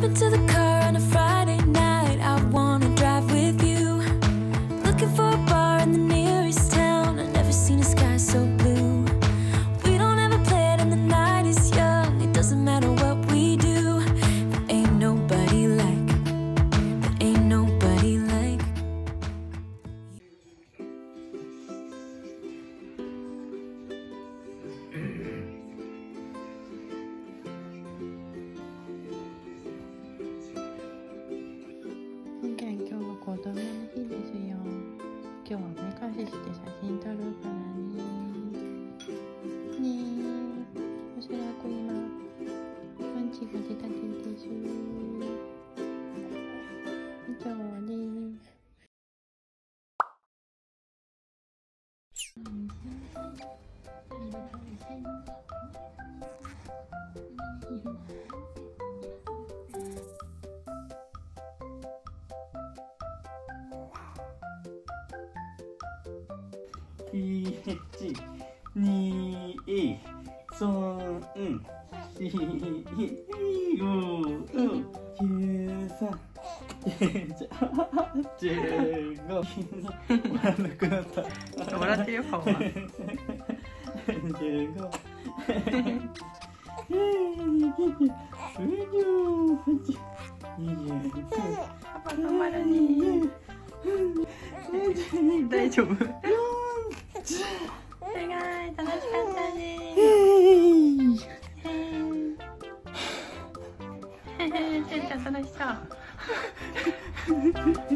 into the car on a Friday night. I wanna drive with you. Looking for a bar in the nearest town. I've never seen a sky so blue. We don't ever play it and the night is young. It doesn't matter what we do. There ain't nobody like. There ain't nobody like. 今日は子供の日ですよ。今日はおめかしして写真撮るからね。ねえ、おそらく今パンチが出たてです。以上です。 1、2、3、4、5、13、15、笑なくなった。 笑ってるよ、顔は。 15、 パパ頑張るね。大丈夫。すごい楽しかったね。せんちゃん楽しそう。